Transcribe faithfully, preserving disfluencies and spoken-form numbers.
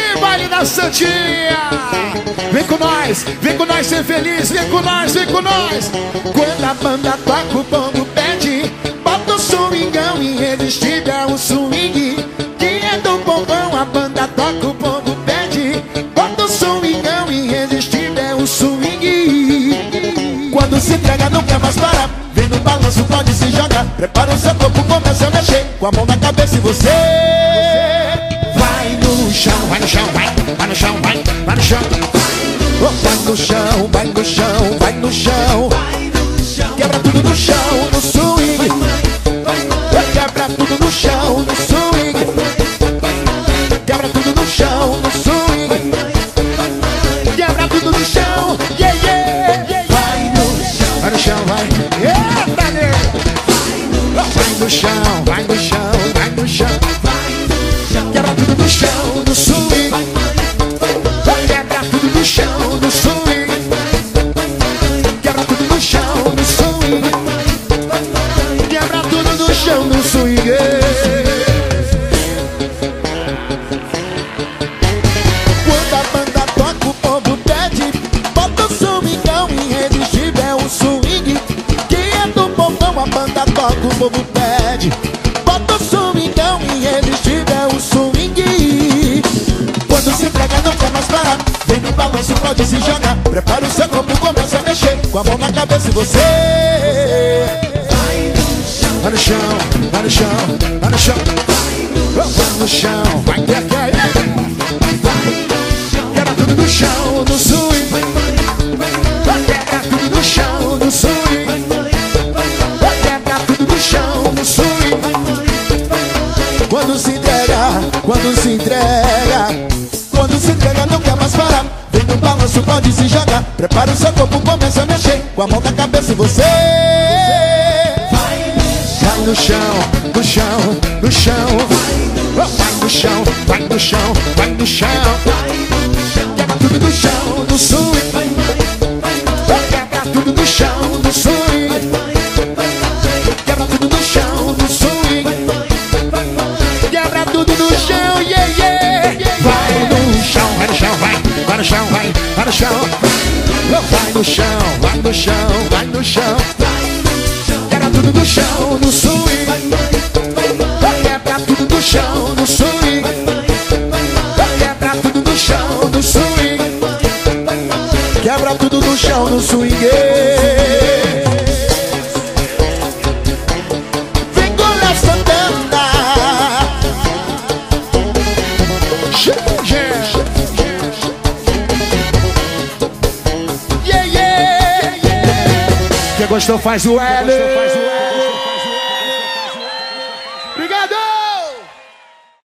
aí, baile da Santinha. Vem com nós, vem com nós ser feliz. Vem com nós, vem com nós. Quando a banda toca o povo pede, bota o swingão irresistível, é o swing que é do povão. A banda toca o povo pede, bota o swingão irresistível, é o swing. Quando se entrega não quer mais parar, vem no balanço, pode se jogar. Prepara o seu corpo, começa a mexer com a mão na cabeça e você vai no chão, vai no chão, vai, vai no chão, vai, vai no chão. Oh, vai no chão, vai no chão, vai no chão. Quebra tudo no chão, no swing. Quebra tudo no chão, no swing. Quebra tudo no chão, no swing. Quebra tudo no chão, yeah, yeah, yeah. Vai no chão, vai no chão, vai. Eita, Deus. Vai no chão, vai no chão, vai no chão. Quebra tudo no chão, no swing. Quebra tudo no chão, no swing. Quebra tudo no chão, no swing. Quebra tudo no chão, no swing. Quando a banda toca, o povo pede, bota o swingão irresistível, é o swing que é do povão. A banda toca, o povo pede, bota o swingão irresistível, é o swing. Quando se entrega não quer mais parar, vem no balanço, pode se jogar. Prepara o seu corpo, começa a mexer com a mão na cabeça e você vai no chão, vai no chão, vai no chão. Vai no chão, vai ter que ir. Quebra tudo no chão, no swing. Quebra tudo no chão, no swing. Quebra tudo no chão, no swing. Quando se entrega, quando se entrega, quando se entrega não quer mais parar. Vem no balanço, pode se jogar. Prepara o seu corpo, começa a mexer com a mão na cabeça e você vai no chão, no chão, no chão. Vai no chão, vai no chão, vai no chão. Quebra tudo no chão, no swing. Quebra tudo no chão, no swing. Quebra tudo no chão, no swing. Quebra tudo no chão, yeah, yeah. Vai no chão, vai no chão, vai. Vai no chão, vai, vai no chão. Vai no chão, vai no chão, vai no chão. Quebra tudo no chão, no swing. Quebra tudo no chão, no swing. Quebra tudo no chão, no swing. Quebra tudo no chão, no swing. Vem com a Santana. Yeah, yeah, yeah. Quem gostou faz o L.